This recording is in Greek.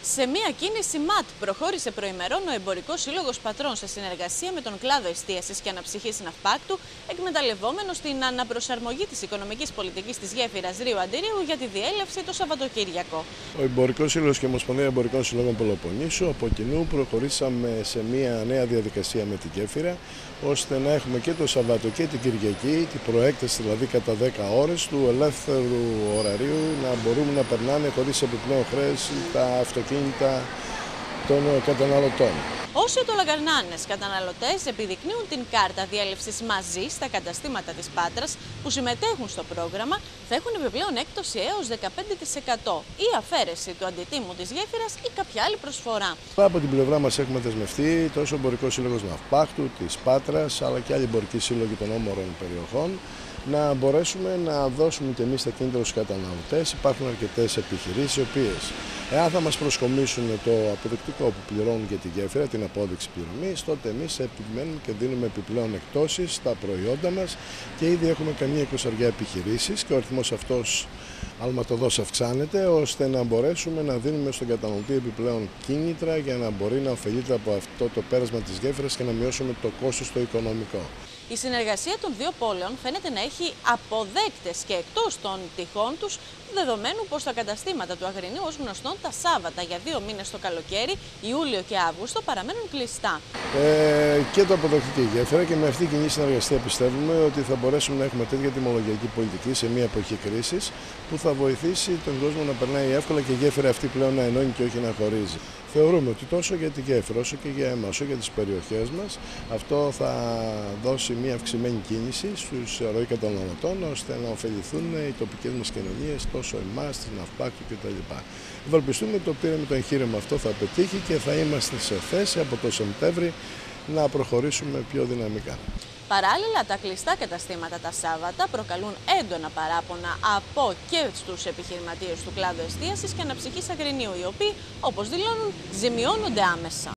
Σε μια κίνηση ΜΑΤ προχώρησε προημερών ο Εμπορικός Σύλλογος Πατρών σε συνεργασία με τον κλάδο εστίασης και αναψυχής ναυπάκτου, εκμεταλλευόμενος την αναπροσαρμογή της οικονομικής πολιτικής της γέφυρας Ρίου Αντιρίου για τη διέλευση το Σαββατοκύριακο. Ο Εμπορικός Σύλλογος και η Ομοσπονδία Εμπορικών Συλλόγων Πελοποννήσου από κοινού προχωρήσαμε σε μια νέα διαδικασία με την γέφυρα, ώστε να έχουμε και το Σαββάτο και την Κυριακή, την προέκταση δηλαδή κατά 10 ώρες του ελεύθερου ωραρίου, να μπορούμε να περνάνε χωρίς επιπλέον χρέωση τα αυτοκίνητα των καταναλωτών. Όσοι τολακαρνάνες καταναλωτές επιδεικνύουν την κάρτα διέλευσης μαζί στα καταστήματα της Πάτρας που συμμετέχουν στο πρόγραμμα, θα έχουν επιπλέον έκπτωση έως 15% ή αφαίρεση του αντιτίμου της γέφυρας ή κάποια άλλη προσφορά. Από την πλευρά μας έχουμε δεσμευτεί τόσο ο Εμπορικός Σύλλογος Ναυπάκτου, της Πάτρας, αλλά και άλλοι εμπορικοί σύλλογοι των όμορων περιοχών, να μπορέσουμε να δώσουμε και εμείς τα κίνητρα στους καταναλωτές. Υπάρχουν αρκετές επιχειρήσεις, οι οποίες, εάν θα μας προσκομίσουν το αποδεικτικό που πληρώνουν για τη γέφυρα, την απόδειξη πληρωμής, τότε εμείς επιμένουμε και δίνουμε επιπλέον εκτόσεις στα προϊόντα μας και ήδη έχουμε καμία 20 επιχειρήσεις και ο αριθμός αυτός αλματοδός αυξάνεται, ώστε να μπορέσουμε να δίνουμε στον καταναλωτή επιπλέον κίνητρα για να μπορεί να ωφελείται από αυτό το πέρασμα της γέφυρας και να μειώσουμε το κόστος το οικονομικό. Η συνεργασία των δύο πόλεων φαίνεται να έχει αποδέκτες και εκτός των τυχών τους, δεδομένου πως τα καταστήματα του Αγρινίου ως γνωστόν τα Σάββατα για 2 μήνες το καλοκαίρι, Ιούλιο και Αύγουστο, παραμένουν κλειστά. Και το αποδέχτηκε και η γέφυρα και με αυτή την κοινή συνεργασία πιστεύουμε ότι θα μπορέσουμε να έχουμε τέτοια τιμολογιακή πολιτική σε μια εποχή κρίσης που θα βοηθήσει τον κόσμο να περνάει εύκολα και η γέφυρα αυτή πλέον να ενώνει και όχι να χωρίζει. Θεωρούμε ότι τόσο για τη γέφυρα όσο και για εμάς, όσο και για τις περιοχές μας, αυτό θα δώσει μια αυξημένη κίνηση στους ροή καταναλωτών, ώστε να ωφεληθούν οι τοπικές μας κοινωνίες, τόσο εμάς, της ναυπάκτου κτλ. Ευελπιστούμε ότι το πείραμα, το εγχείρημα αυτό θα πετύχει και θα είμαστε σε θέση από το Σεπτέμβρη να προχωρήσουμε πιο δυναμικά. Παράλληλα, τα κλειστά καταστήματα τα Σάββατα προκαλούν έντονα παράπονα από και στους επιχειρηματίες του κλάδου εστίασης και αναψυχής Αγρινίου, οι οποίοι, όπως δηλώνουν, ζημιώνονται άμεσα.